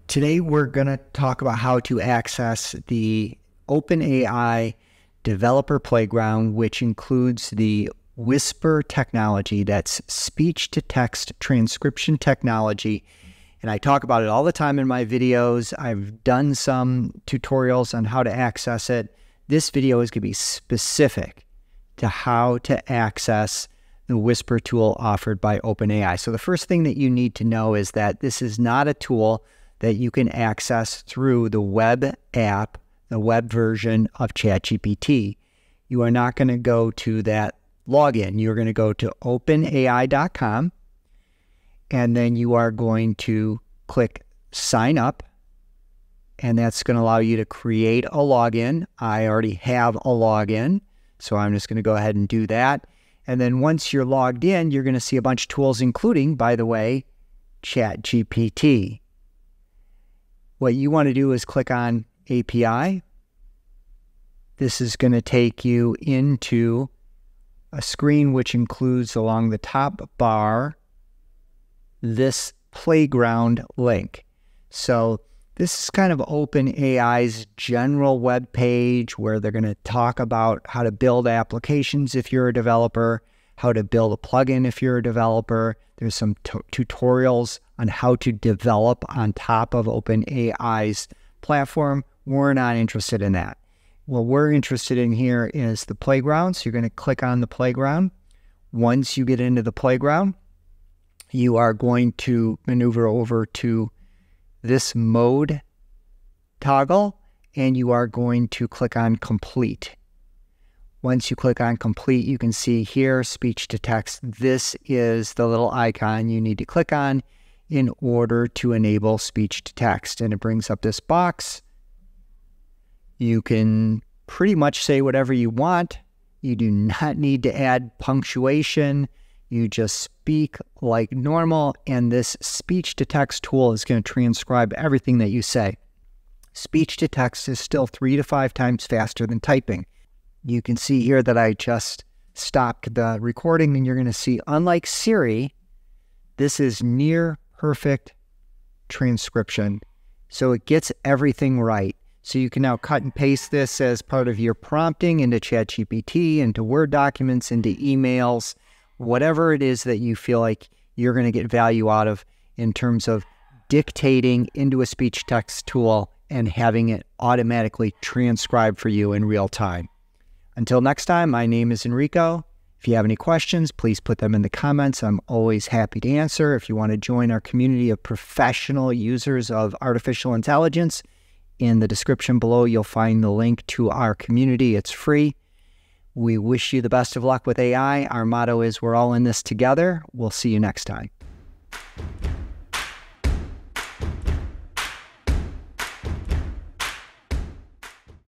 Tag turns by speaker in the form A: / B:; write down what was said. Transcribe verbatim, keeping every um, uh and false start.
A: Today we're going to talk about how to access the OpenAI Developer Playground, which includes the Whisper technology, that's speech-to-text transcription technology. And I talk about it all the time in my videos. I've done some tutorials on how to access it. This video is going to be specific to how to access the Whisper tool offered by OpenAI. So the first thing that you need to know is that this is not a tool that you can access through the web app, the web version of ChatGPT. You are not going to go to that login. You're going to go to open A I dot com, and then you are going to click sign up, and that's going to allow you to create a login. I already have a login, so I'm just going to go ahead and do that. And then once you're logged in, you're going to see a bunch of tools, including, by the way, ChatGPT. What you want to do is click on A P I. This is going to take you into a screen which includes, along the top bar, this playground link. So this is kind of OpenAI's general web page where they're going to talk about how to build applications if you're a developer, how to build a plugin if you're a developer. There's some tutorials on how to develop on top of OpenAI's platform. We're not interested in that. What we're interested in here is the playground. So you're going to click on the playground. Once you get into the playground, you are going to maneuver over to this mode toggle, and you are going to click on complete. Once you click on complete, you can see here, speech to text. This is the little icon you need to click on in order to enable speech to text. And it brings up this box. You can pretty much say whatever you want. You do not need to add punctuation. You just speak like normal, and this speech-to-text tool is going to transcribe everything that you say. Speech-to-text is still three to five times faster than typing. You can see here that I just stopped the recording, and you're going to see, unlike Siri, this is near perfect transcription. So it gets everything right. So you can now cut and paste this as part of your prompting into ChatGPT, into Word documents, into emails, whatever it is that you feel like you're going to get value out of in terms of dictating into a speech text tool and having it automatically transcribe for you in real time. Until next time, my name is Enrico. If you have any questions, please put them in the comments. I'm always happy to answer. If you want to join our community of professional users of artificial intelligence, in the description below, you'll find the link to our community. It's free. We wish you the best of luck with A I. Our motto is we're all in this together. We'll see you next time.